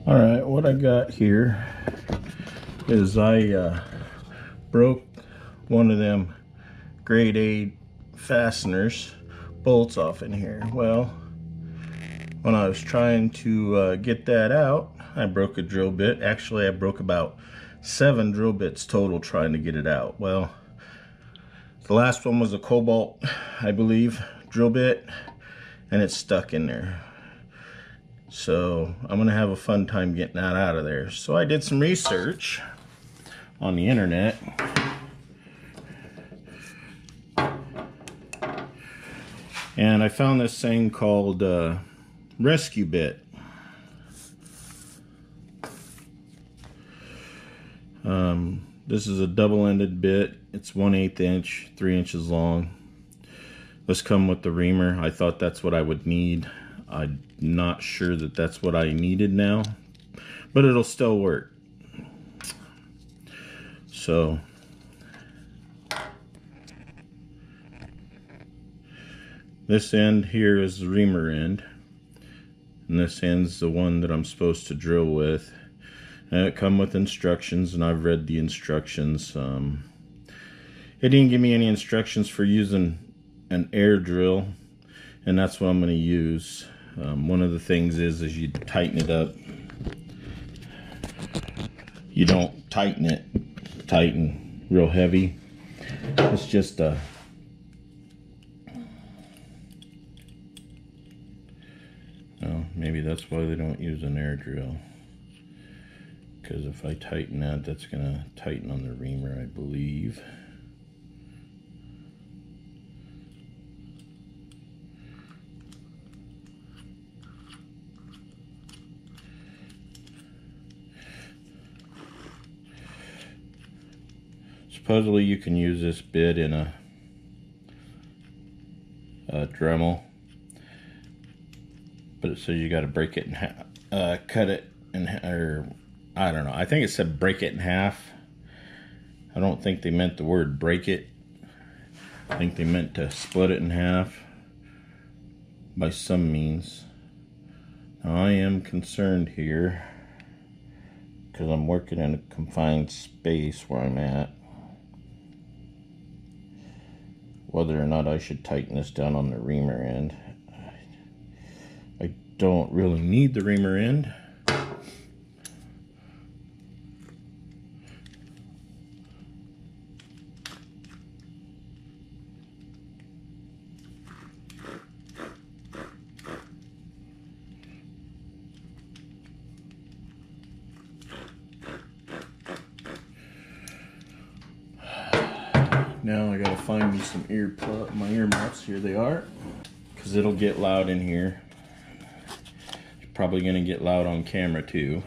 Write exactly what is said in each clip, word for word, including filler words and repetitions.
All right, what I got here is I uh, broke one of them grade A fasteners bolts off in here. Well, when I was trying to uh, get that out, I broke a drill bit. Actually, I broke about seven drill bits total trying to get it out. Well, the last one was a cobalt, I believe, drill bit, and it's stuck in there. So I'm gonna have a fun time getting that out of there. So I did some research on the internet. And I found this thing called uh, rescue bit. Um, this is a double-ended bit. It's one eighth inch, three inches long. This come with the reamer. I thought that's what I would need. I'm not sure that that's what I needed now, but it'll still work. So this end here is the reamer end, and this end's the one that I'm supposed to drill with. And it come with instructions, and I've read the instructions. Um, it didn't give me any instructions for using an air drill, and that's what I'm going to use. Um, one of the things is, is you tighten it up. You don't tighten it tighten real heavy. It's just a well, maybe that's why they don't use an air drill. Because if I tighten that, that's going to tighten on the reamer, I believe. Supposedly you can use this bit in a, a Dremel, but it says you got to break it in half, uh, cut it in, or I don't know. I think it said break it in half. I don't think they meant the word break it. I think they meant to split it in half by some means. Now I am concerned here because I'm working in a confined space where I'm at, whether or not I should tighten this down on the reamer end. I don't really need the reamer end. Now I gotta find me some ear plug, my ear muffs. Here they are, because it'll get loud in here. It's probably gonna get loud on camera too.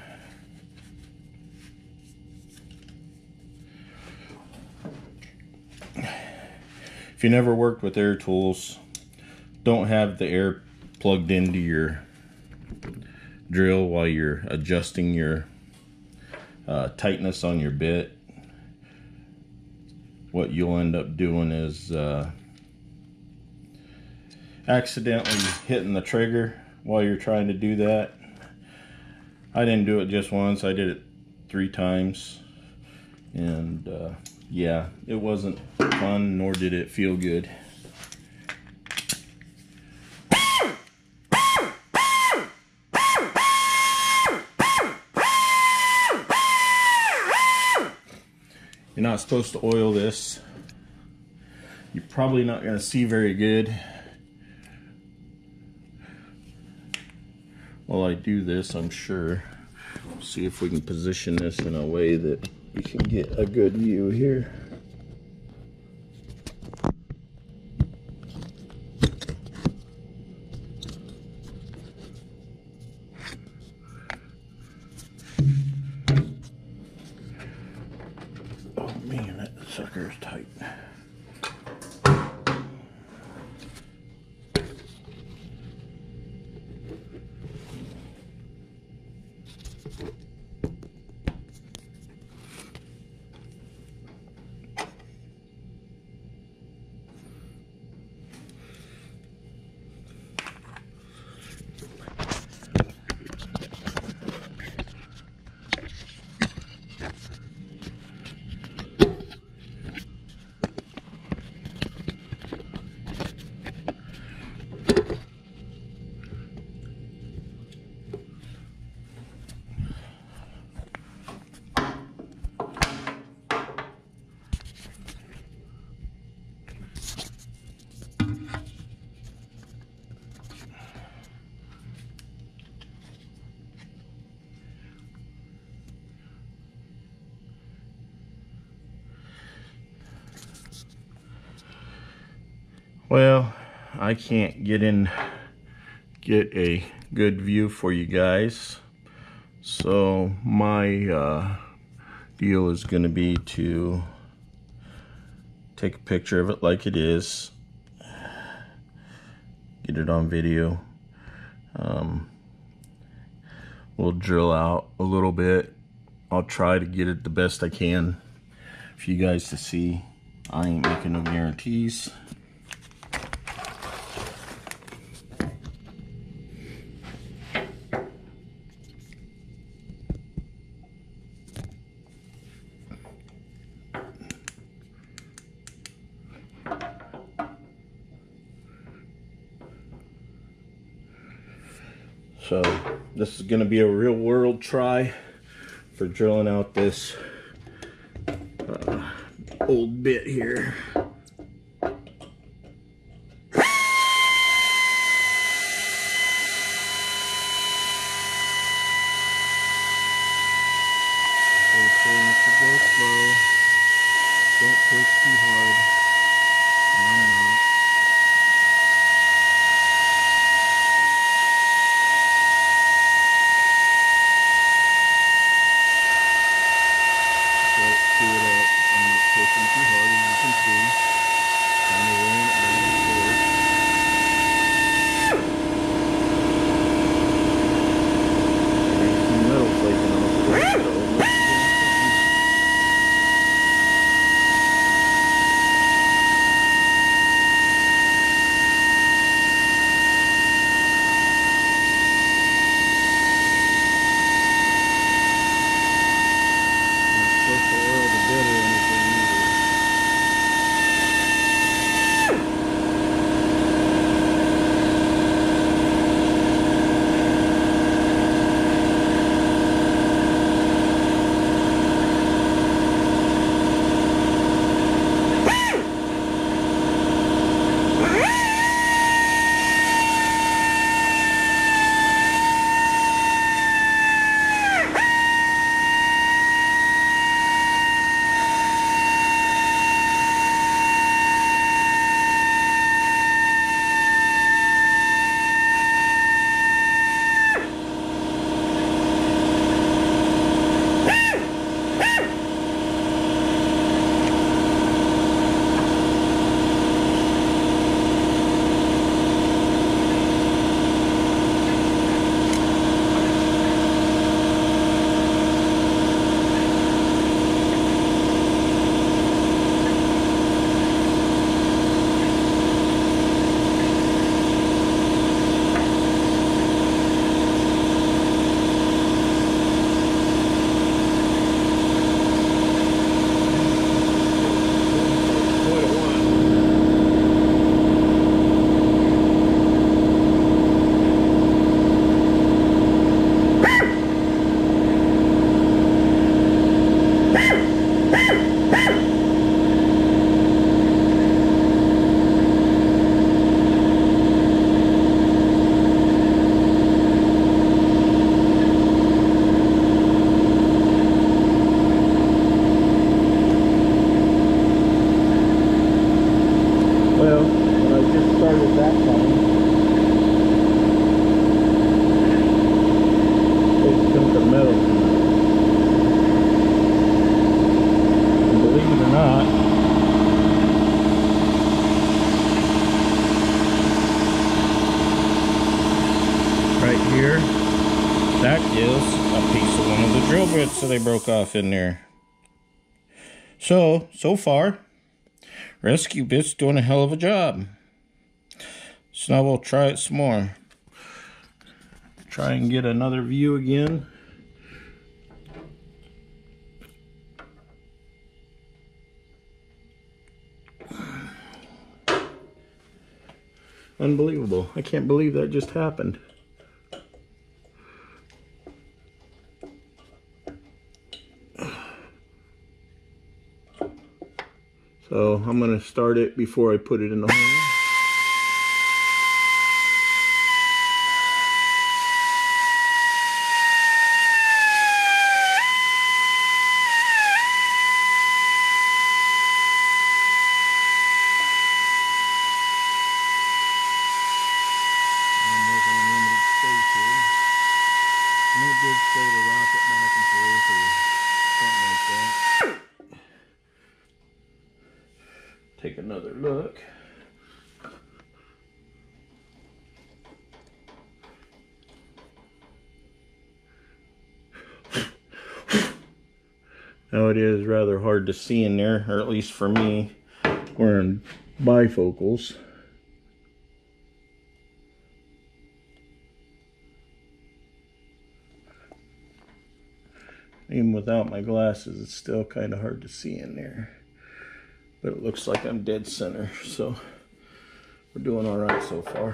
If you never worked with air tools, don't have the air plugged into your drill while you're adjusting your uh, tightness on your bit. What you'll end up doing is uh, accidentally hitting the trigger while you're trying to do that. I didn't do it just once, I did it three times, and uh, yeah, it wasn't fun, nor did it feel good. You're not supposed to oil this. You're probably not going to see very good while I do this, I'm sure. See if we can position this in a way that we can get a good view here. Man, that sucker is tight. Well, I can't get in, get a good view for you guys. So my uh, deal is going to be to take a picture of it like it is, get it on video. Um, we'll drill out a little bit. I'll try to get it the best I can for you guys to see. I ain't making no guarantees. So this is going to be a real world try for drilling out this uh, old bit here. They're saying to go slow, don't push too hard, and I'm not. Pushing too hard, as you can see. Kind of rolling it back and forth. There's some metal flaking off of it, so it must be not supposed to oil the bit or anything either. Well, when I just started that time, it took the metal tonight. And believe it or not, right here, that is a piece of one of the drill bits that they broke off in there. So, so far, rescue bit's doing a hell of a job. So now we'll try it some more. Try and get another view again. Unbelievable. I can't believe that just happened. So I'm going to start it before I put it in the hole. did say to rock it back and forth or something like that. Take another look. Now it is rather hard to see in there, or at least for me, wearing bifocals. Even without my glasses, it's still kind of hard to see in there. But it looks like I'm dead center, so we're doing all right so far.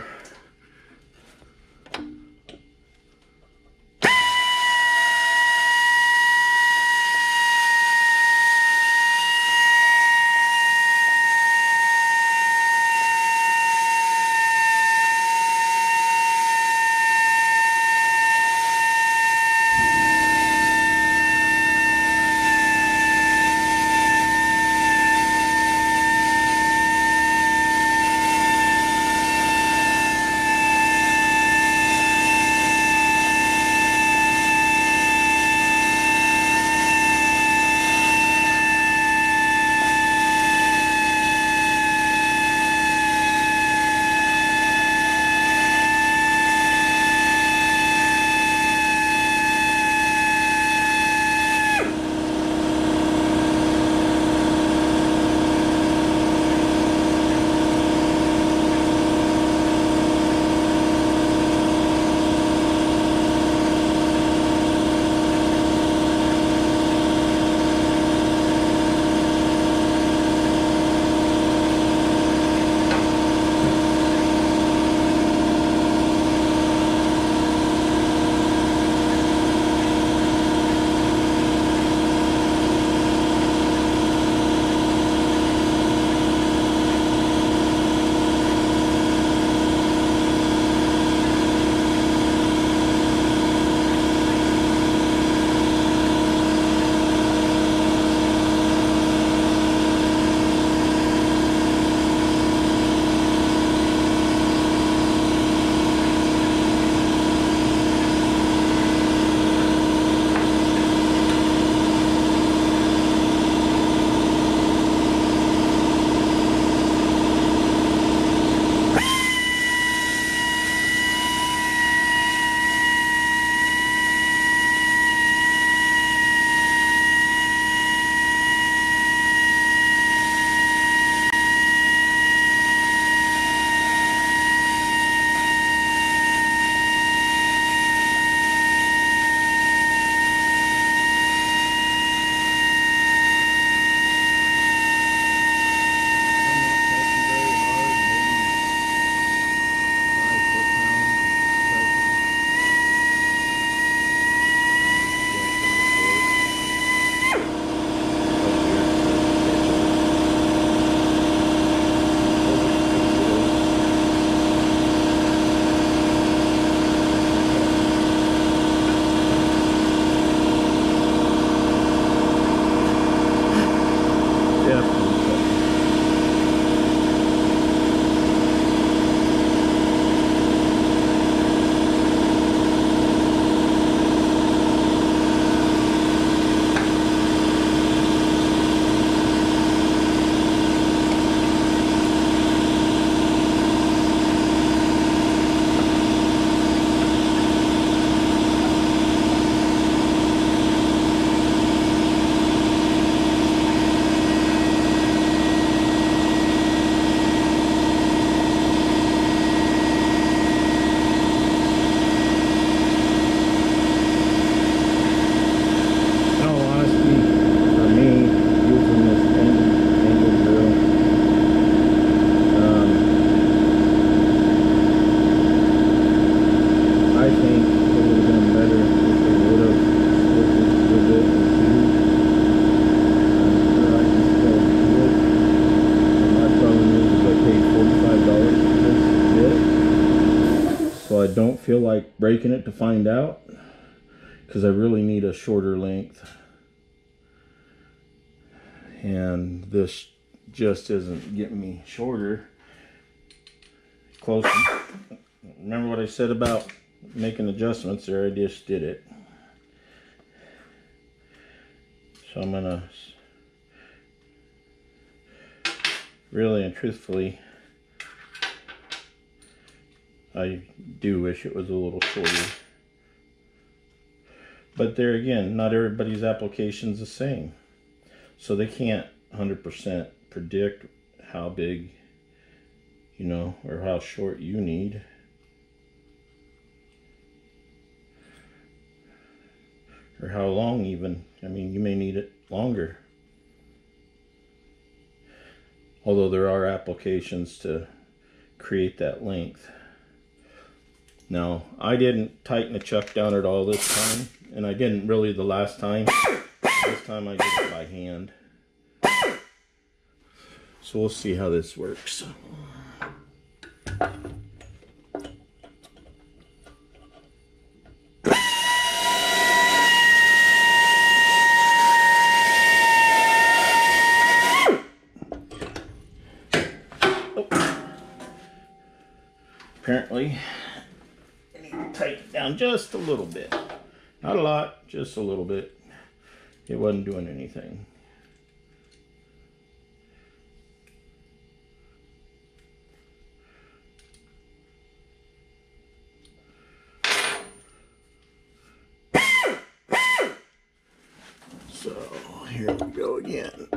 I don't feel like breaking it to find out, because I really need a shorter length, and this just isn't getting me shorter. Close. Remember what I said about making adjustments there? I just did it. So I'm gonna really and truthfully, I do wish it was a little shorter. But there again, not everybody's application's the same. So they can't one hundred percent predict how big, you know, or how short you need. Or how long even. I mean, you may need it longer. Although there are applications to create that length. Now, I didn't tighten the chuck down at all this time, and I didn't really the last time. This time I did it by hand. So we'll see how this works. Apparently, I need to tighten it down just a little bit. Not a lot, just a little bit. It wasn't doing anything. So, here we go again.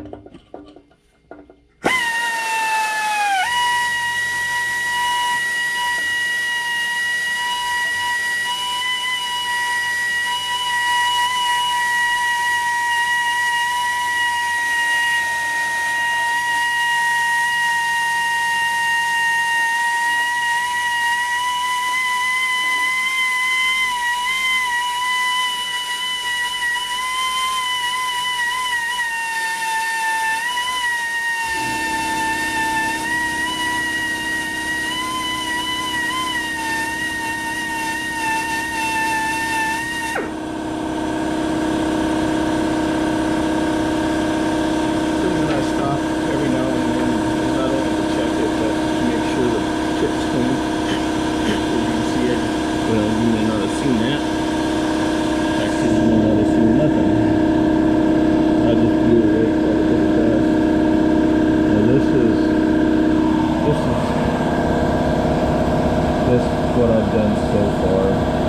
What I've done so far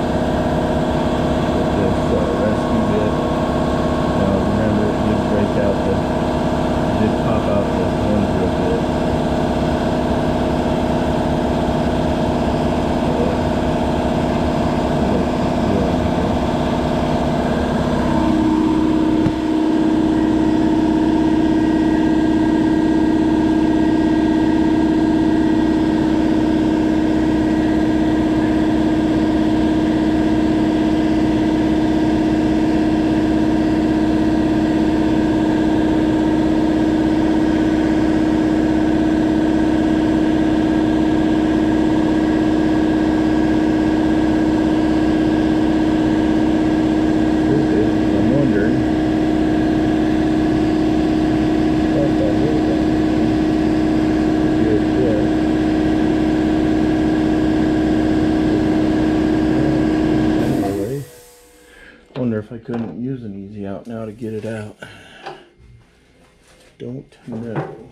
with this uh, rescue bit. Now remember, it did break out the, it did pop out the one drill bit. Wonder if I couldn't use an easy out now to get it out. Don't know.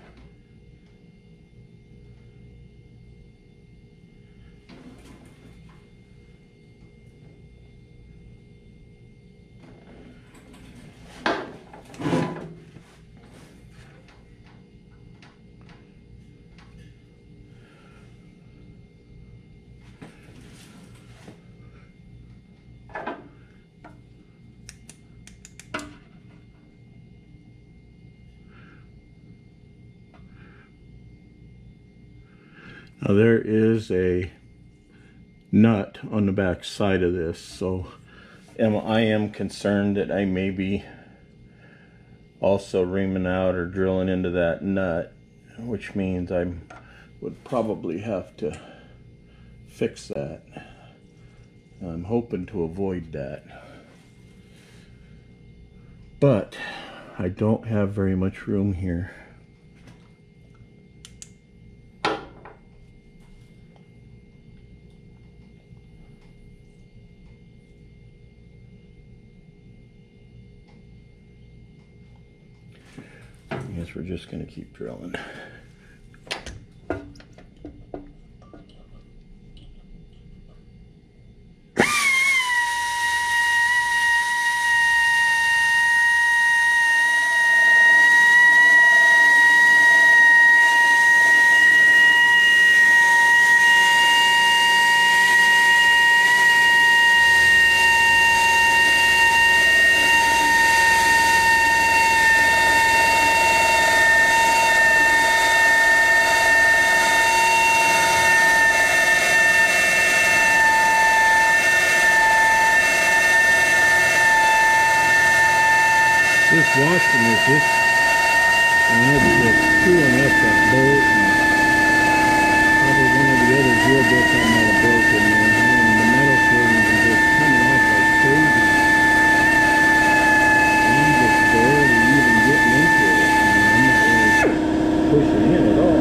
Now there is a nut on the back side of this, so am, I am concerned that I may be also reaming out or drilling into that nut, which means I would probably have to fix that. I'm hoping to avoid that. But I don't have very much room here. guess we're just going to keep drilling. This washing is just, I had to just screwing up that bolt, and probably one of the other drill bits I might have broken there, and the metal coatings are just coming off like crazy. I'm just barely even getting into it. I mean, I'm not really pushing in at all.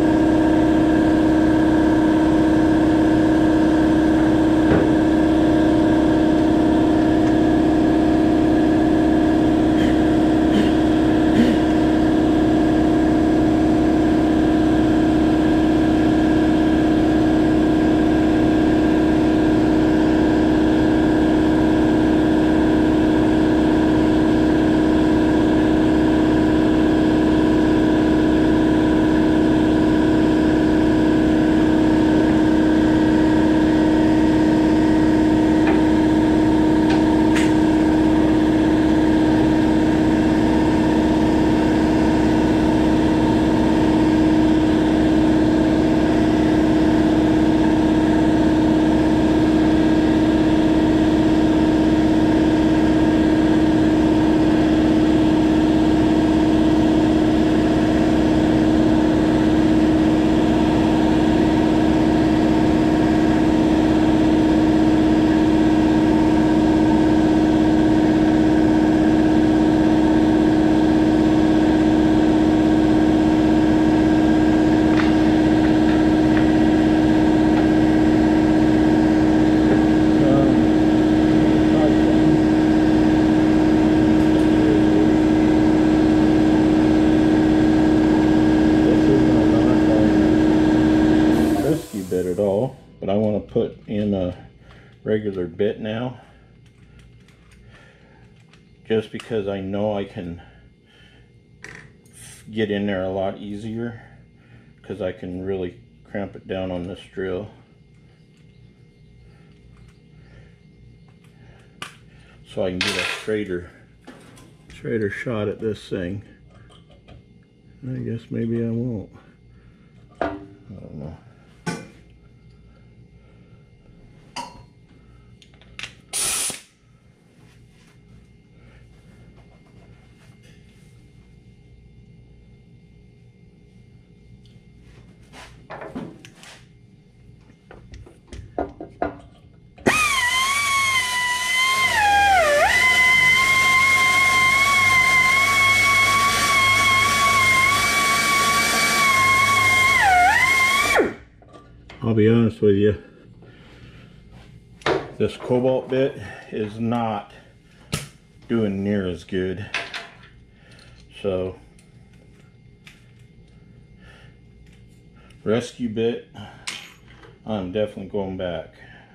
At all, but I want to put in a regular bit now, just because I know I can get in there a lot easier, because I can really cramp it down on this drill. So I can get a straighter straighter shot at this thing. I guess maybe I won't. I don't know. I'll be honest with you, this cobalt bit is not doing near as good. So, rescue bit, I'm definitely going back.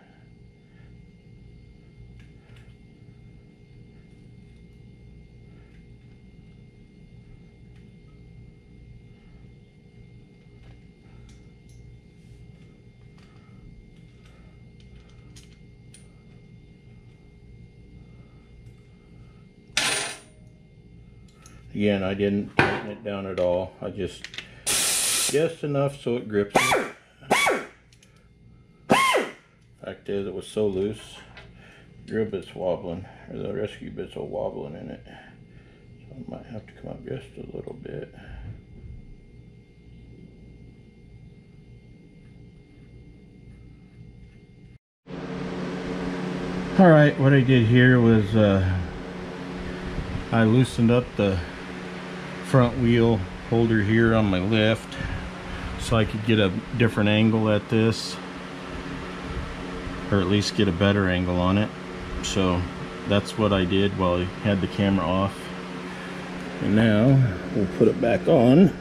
Again, I didn't tighten it down at all. I just, just enough so it grips it. Fact is, it was so loose, the drill bit's wobbling, or the rescue bit's all wobbling in it. So I might have to come up just a little bit. Alright, what I did here was uh, I loosened up the front wheel holder here on my lift so I could get a different angle at this, or at least get a better angle on it. So that's what I did while I had the camera off. And now we'll put it back on.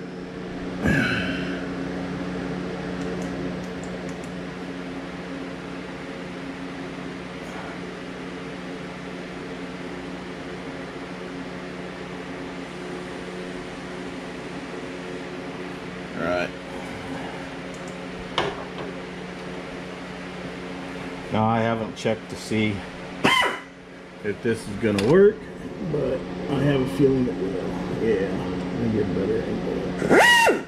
Alright. Now I haven't checked to see if this is gonna work, but I have a feeling it will. Yeah, let me get a better angle.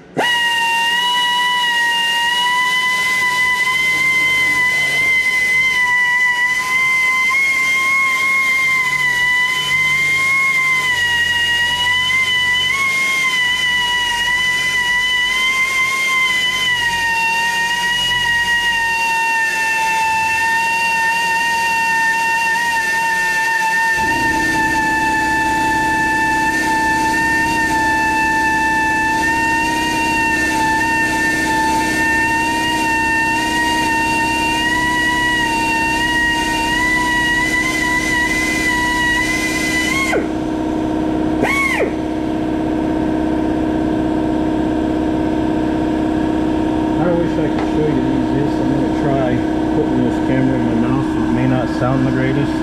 Sound the greatest,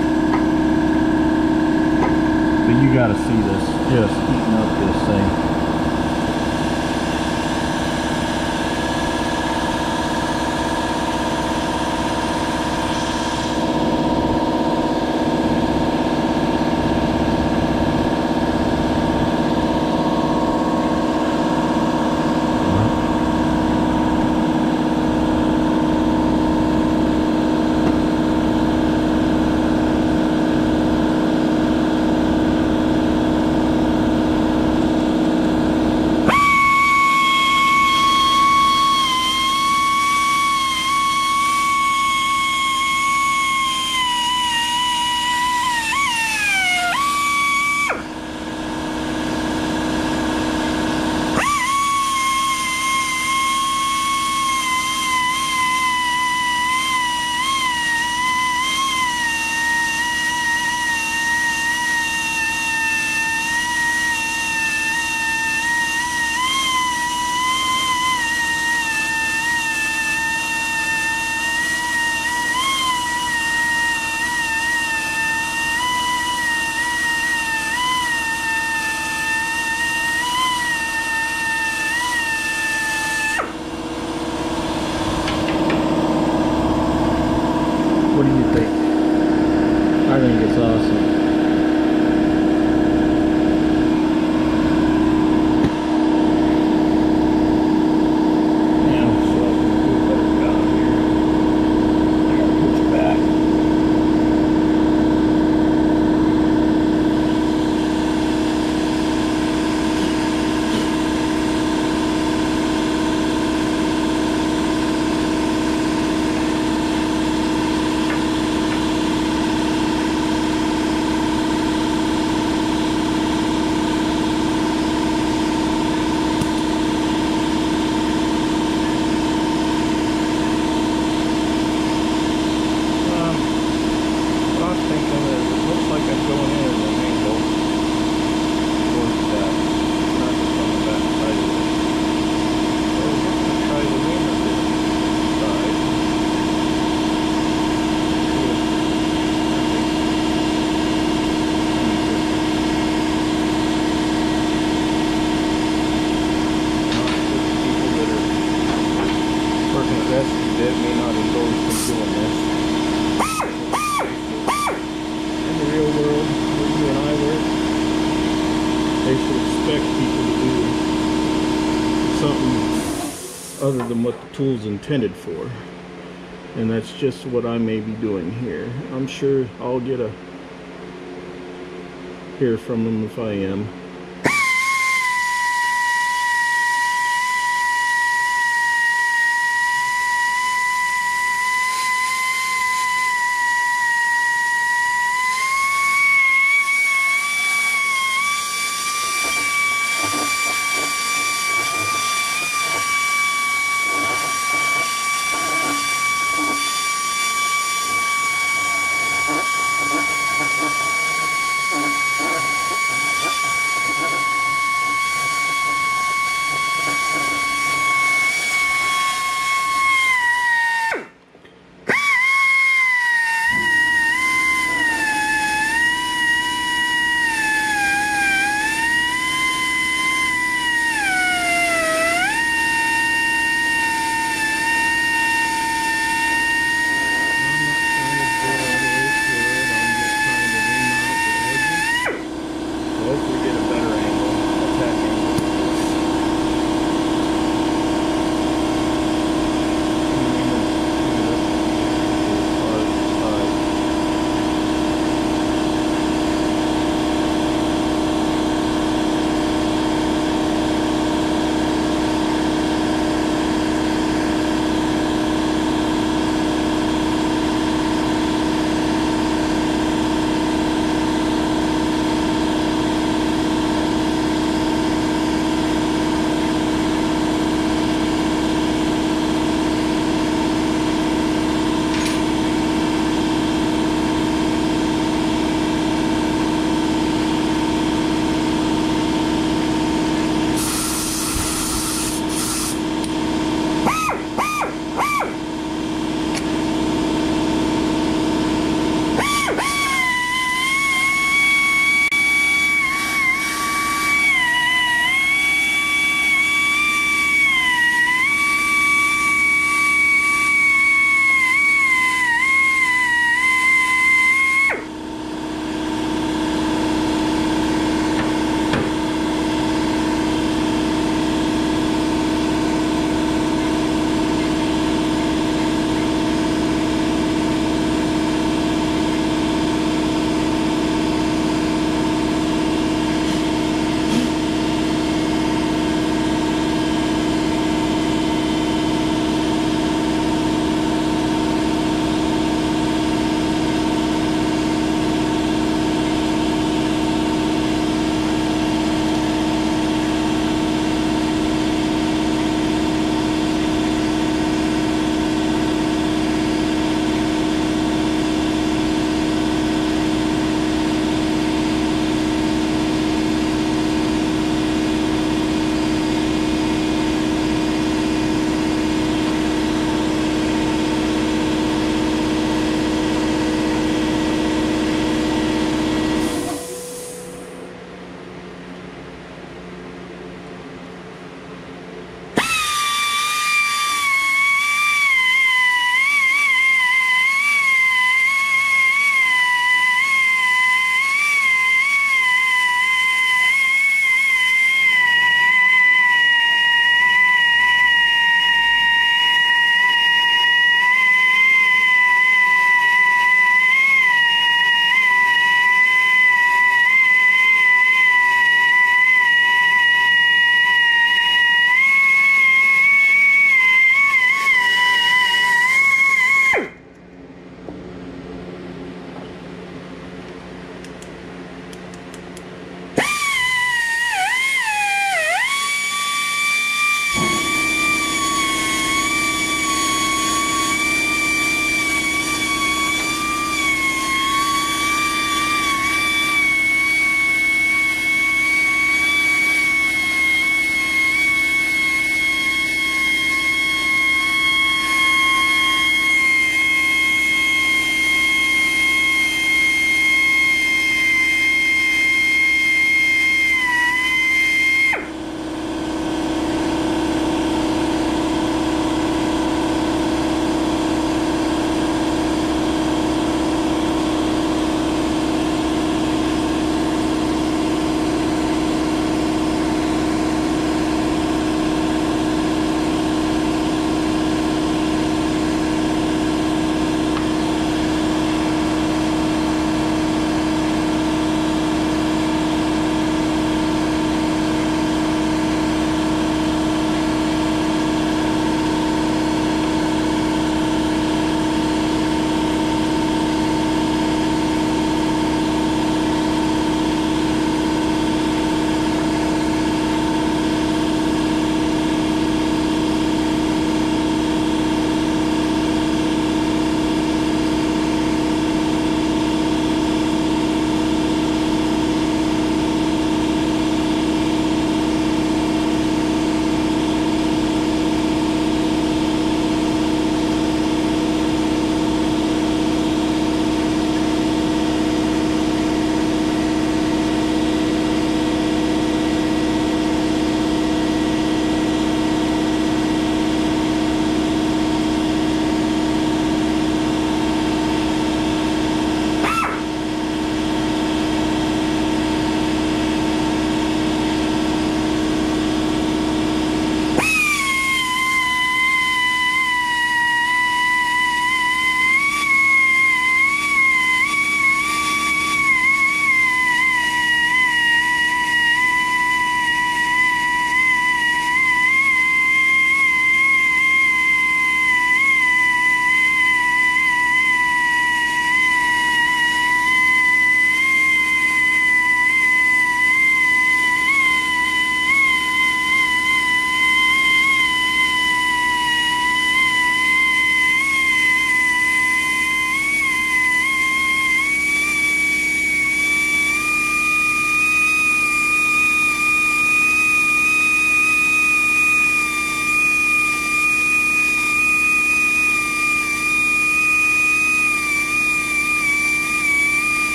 but you gotta see this just heating up this thing. What do you think? I think it's awesome. Yeah, so I can do a better job here. I gotta put you back. That may not indulge in doing this. In the real world, where you and I work, they should expect people to do something other than what the tool's intended for. And that's just what I may be doing here. I'm sure I'll get a hear from them if I am.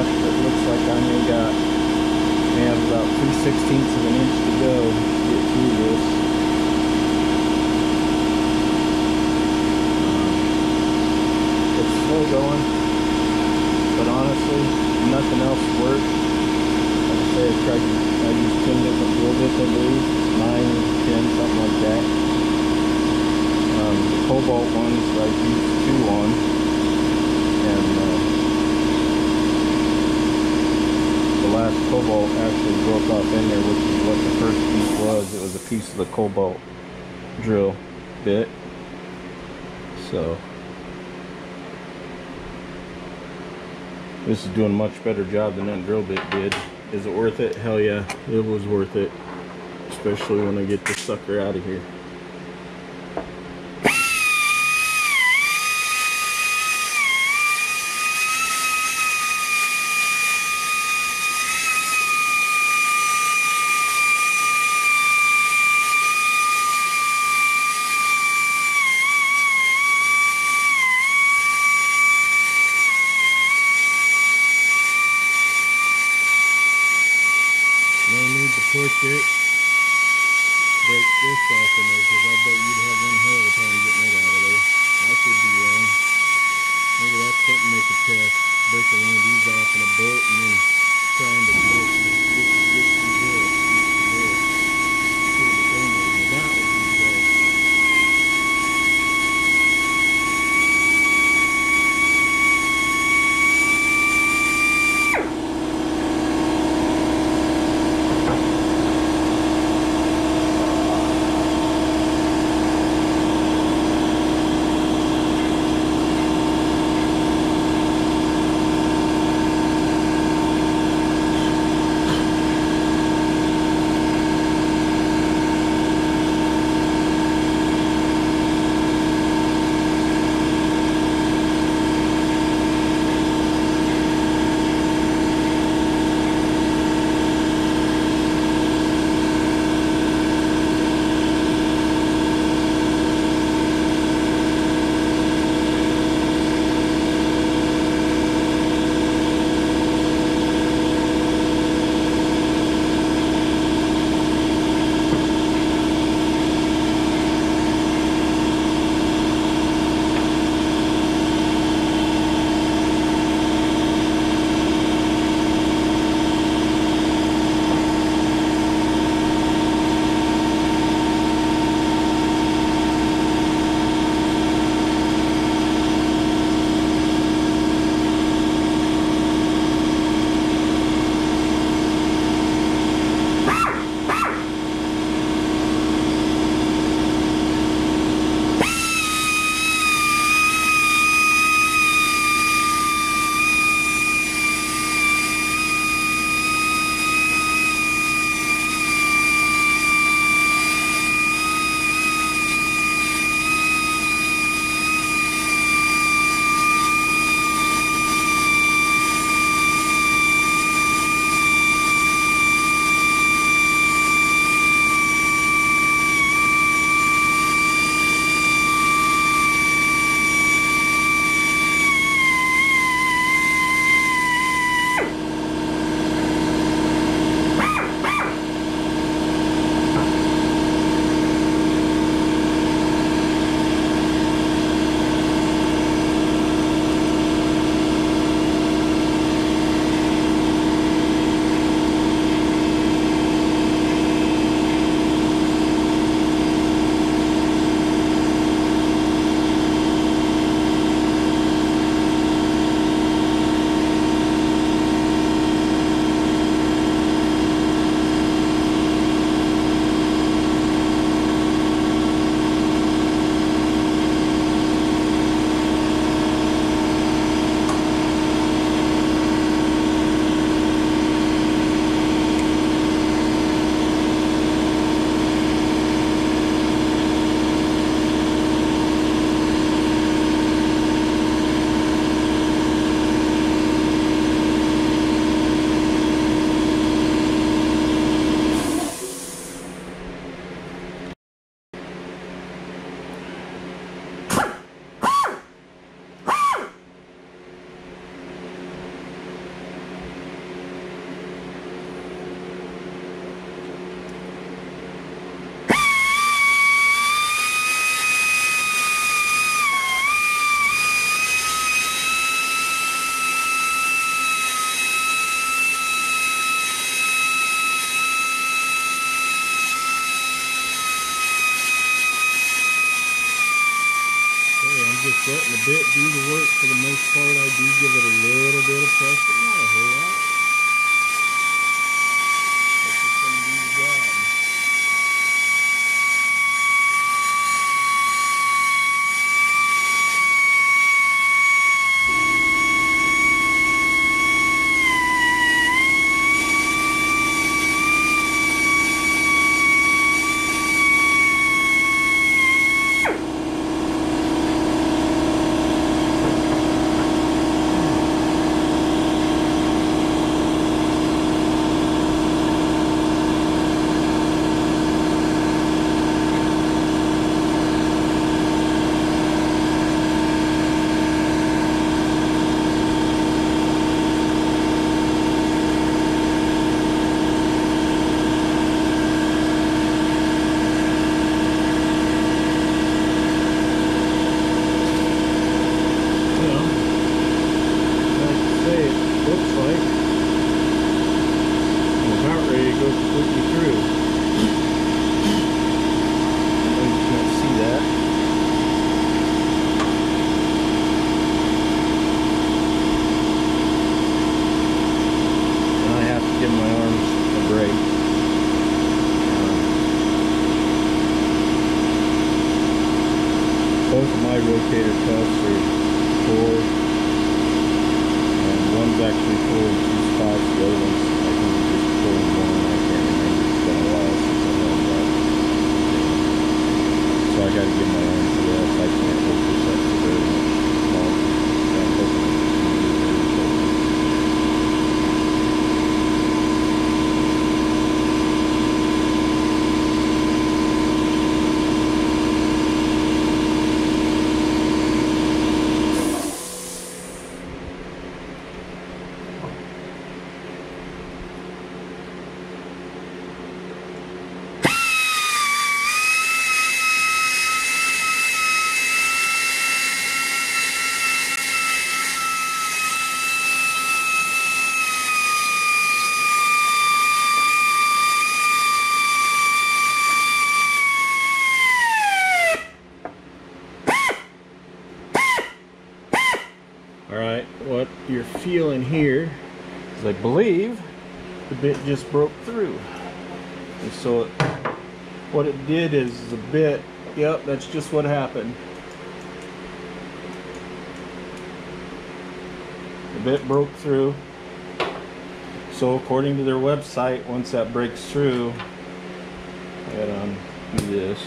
left. It looks like I only got, may have about three sixteenths of an inch to go to get through this. Um, it's slow going, but honestly, nothing else worked. Like I said, I tried to, I used ten different drill bits, I believe, nine, ten, something like that. Um, the cobalt ones I used two on, and uh, the last cobalt actually broke off in there, which is what the first piece was. It was a piece of the cobalt drill bit. So this is doing a much better job than that drill bit did. Is it worth it? Hell yeah, it was worth it. Especially when I get this sucker out of here. No need to push it. Break this off in there, because I bet you'd have one hell of a time getting it out of there. I could be wrong. Maybe that's something they could test. Breaking one of these off in a bolt and then trying to get, get, get some drill. Get some drill. That would be great. bit do the work for the most part. I do give it a little bit of pressure, not a whole lot. That's just going to do the job. Both of my rotator cuffs are four, and one's actually four and two spots. The other one's, I think, just four and one. I can't remember. It's been a while since I done that. So I got to give my arms a rest. I can't focus that very much. Well, I'm hoping I can do it very shortly. Alright, what you're feeling here is, I believe, the bit just broke through. And so it, what it did is the bit, yep, that's just what happened. The bit broke through. So according to their website, once that breaks through, I gotta undo this.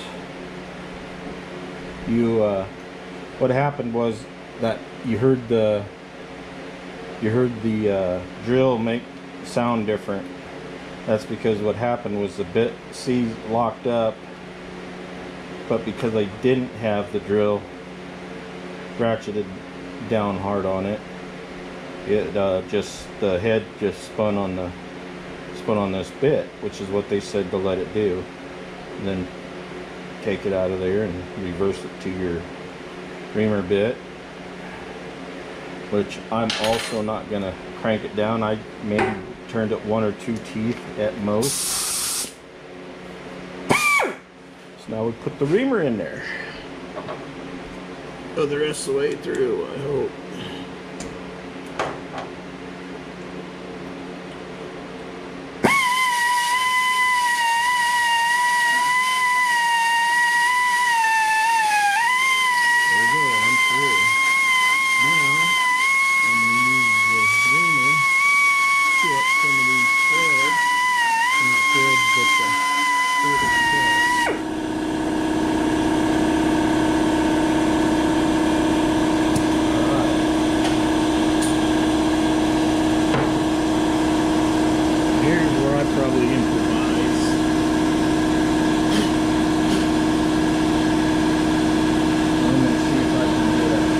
You, uh, what happened was that you heard the you heard the uh, drill make sound different. That's because what happened was the bit C locked up, but because I didn't have the drill ratcheted down hard on it, it uh, just the head just spun on the spun on this bit, which is what they said to let it do. And then take it out of there and reverse it to your reamer bit, which I'm also not going to crank it down. I maybe turned it one or two teeth at most. So now we put the reamer in there. Go the rest of the way through, I hope. Probably improvise. I'm going to see if I can get it.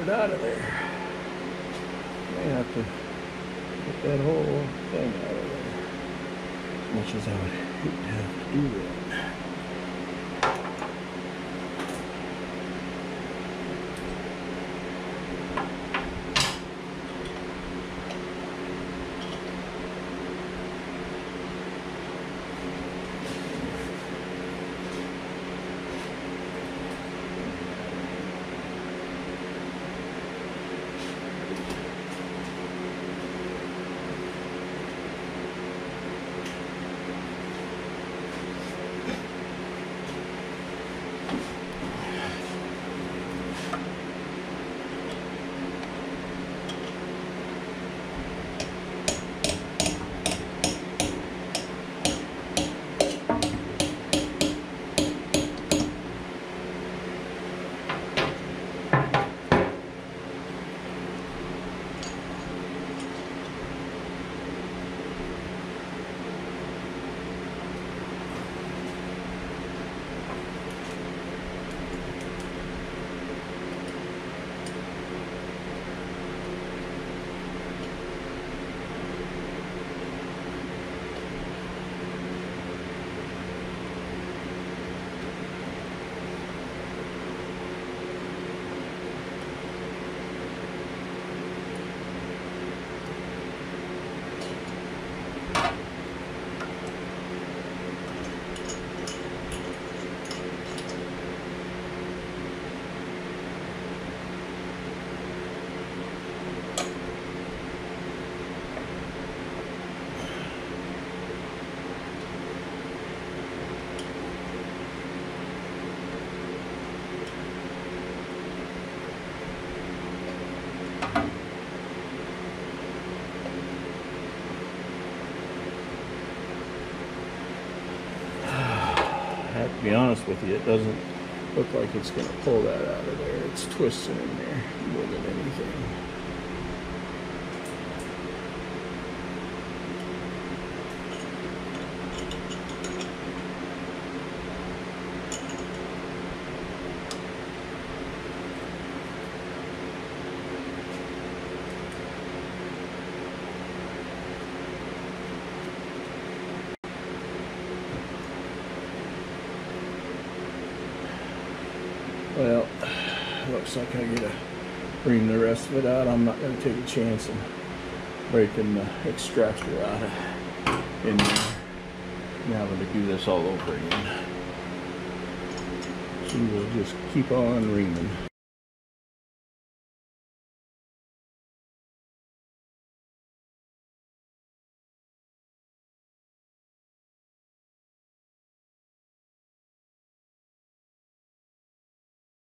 it out of there. May have to get that whole thing out of there. As much as I would hate to have to do that. To be honest with you, it doesn't look like it's going to pull that out of there. It's twisting in there more than anything. Well, looks like I gotta bring the rest of it out. I'm not gonna take a chance of breaking the extractor out of in there and having to do this all over again. So we'll just keep on reaming.